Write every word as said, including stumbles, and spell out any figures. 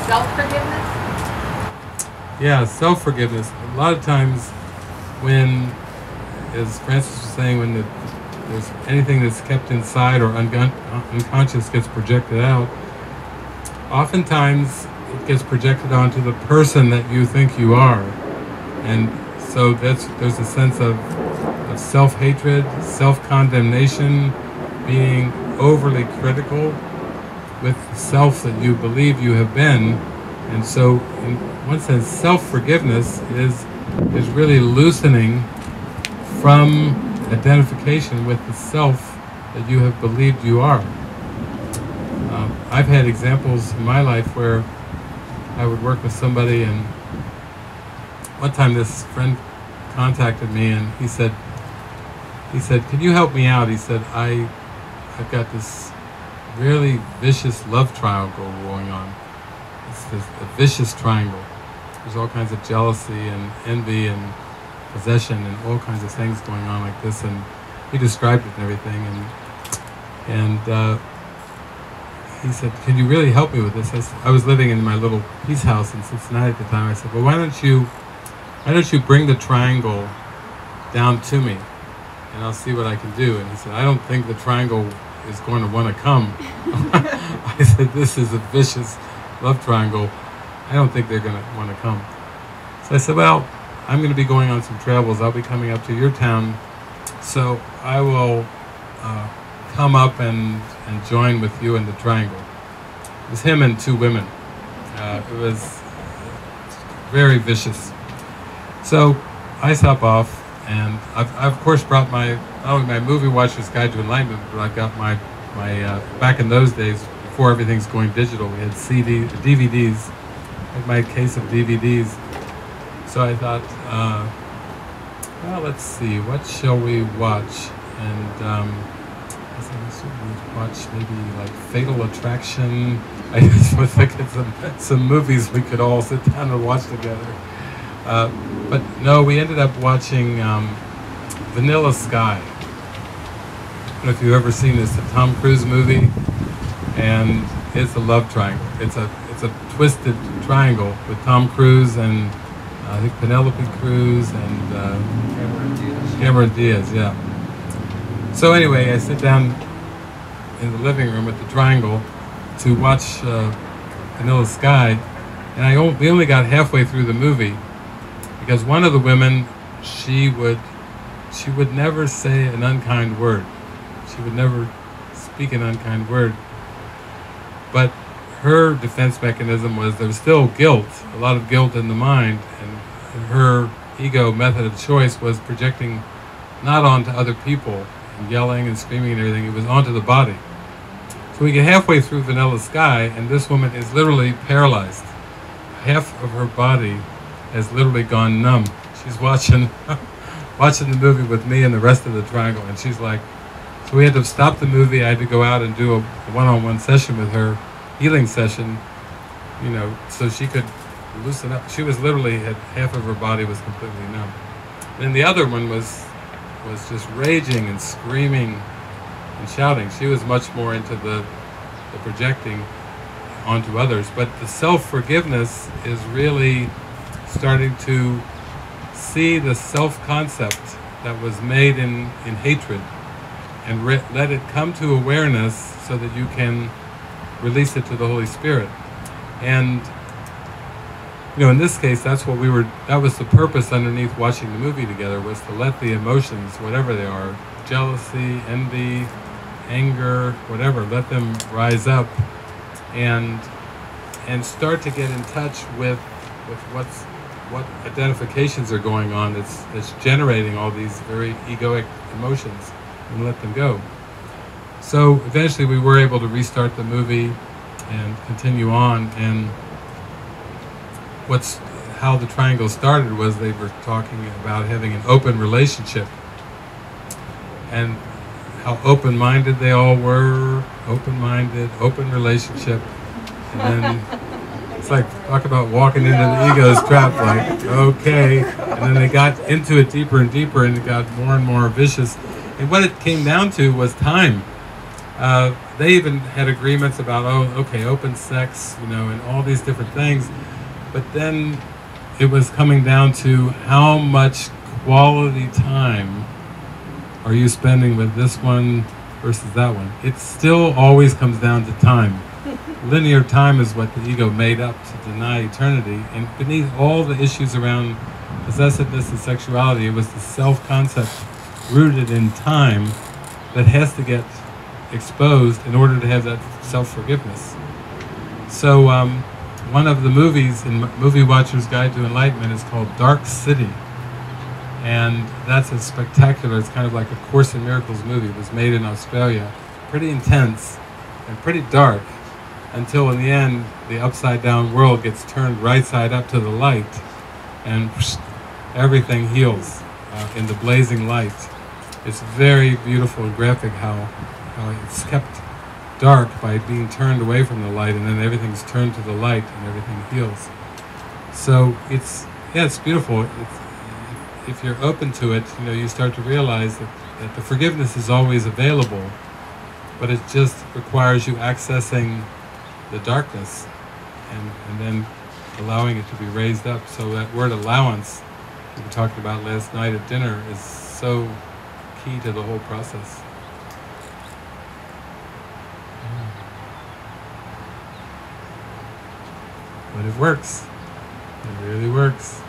self-forgiveness? Yeah, self-forgiveness. A lot of times when, as Francis was saying, when the, there's anything that's kept inside or un unconscious gets projected out, oftentimes it gets projected onto the person that you think you are. And so that's, there's a sense of, of self-hatred, self-condemnation, being overly critical with the self that you believe you have been. And so in one sense, self-forgiveness is, is really loosening from identification with the self that you have believed you are. Um, I've had examples in my life where I would work with somebody, and one time this friend contacted me and he said, he said, "Can you help me out?" He said, I, I've got this really vicious love triangle going on. It's this, a vicious triangle. There's all kinds of jealousy and envy and possession and all kinds of things going on like this, and he described it and everything, and and uh, he said, "Can you really help me with this?" I, said, I was living in my little peace house in Cincinnati at the time. I said, "Well, why don't you, why don't you bring the triangle down to me, and I'll see what I can do." And he said, "I don't think the triangle is going to want to come." I said, "This is a vicious love triangle. I don't think they're going to want to come." So I said, "Well, I'm going to be going on some travels. I'll be coming up to your town, so I will uh, come up and, and join with you in the triangle." It was him and two women. Uh, it was very vicious. So I stop off, and I've, I've of course brought my, not only my movie watcher's guide to enlightenment, but I've got my, my uh, back in those days, before everything's going digital, we had C D, D V Ds, I had my case of D V Ds. So I thought, uh, well, let's see, what shall we watch? And um, I said, we watch maybe like Fatal Attraction. I just was thinking some, some movies we could all sit down and watch together. Uh, but no, we ended up watching um, Vanilla Sky. I don't know if you've ever seen this, a Tom Cruise movie, and it's a love triangle. It's a, it's a twisted triangle with Tom Cruise and I think Penelope Cruz and uh, Cameron Diaz. Cameron Diaz, yeah. So anyway, I sit down in the living room at the Triangle to watch uh, Vanilla Sky, and I o we only got halfway through the movie because one of the women, she would, she would never say an unkind word. She would never speak an unkind word, but her defense mechanism was there was still guilt, a lot of guilt in the mind, and her ego method of choice was projecting not onto other people and yelling and screaming and everything, it was onto the body. So we get halfway through Vanilla Sky, and this woman is literally paralyzed. Half of her body has literally gone numb. She's watching watching the movie with me and the rest of the Triangle, and she's like, so we had to stop the movie. I had to go out and do a one-on-one session with her, healing session, you know, so she could loosen up. She was literally, had, half of her body was completely numb. Then the other one was was just raging and screaming and shouting. She was much more into the, the projecting onto others. But the self-forgiveness is really starting to see the self-concept that was made in, in hatred and re let it come to awareness so that you can release it to the Holy Spirit. And you know, in this case, that's what we were, that was the purpose underneath watching the movie together, was to let the emotions, whatever they are, jealousy, envy, anger, whatever, let them rise up and and start to get in touch with with what's what identifications are going on that's that's generating all these very egoic emotions, and let them go. So eventually we were able to restart the movie and continue on, and what's how the Triangle started was they were talking about having an open relationship and how open-minded they all were, open-minded, open relationship, and then it's like, talk about walking into the ego's trap, like, okay, and then they got into it deeper and deeper, and it got more and more vicious, and what it came down to was time. Uh, they even had agreements about, oh, okay, open sex, you know, and all these different things. But then it was coming down to how much quality time are you spending with this one versus that one. It still always comes down to time. Linear time is what the ego made up to deny eternity, and beneath all the issues around possessiveness and sexuality, it was the self-concept rooted in time that has to get exposed in order to have that self-forgiveness. So um, one of the movies in Movie Watcher's Guide to Enlightenment is called Dark City, and that's a spectacular, it's kind of like a Course in Miracles movie. It was made in Australia, pretty intense and pretty dark, until in the end the upside down world gets turned right side up to the light, and whoosh, everything heals uh, in the blazing light. It's very beautiful and graphic how, how it's kept dark by being turned away from the light, and then everything's turned to the light and everything heals. So it's, yeah, it's beautiful. It's, if you're open to it, you know, you start to realize that, that the forgiveness is always available, but it just requires you accessing the darkness and, and then allowing it to be raised up. So that word allowance we were talking about last night at dinner is so key to the whole process. But it works. It really works.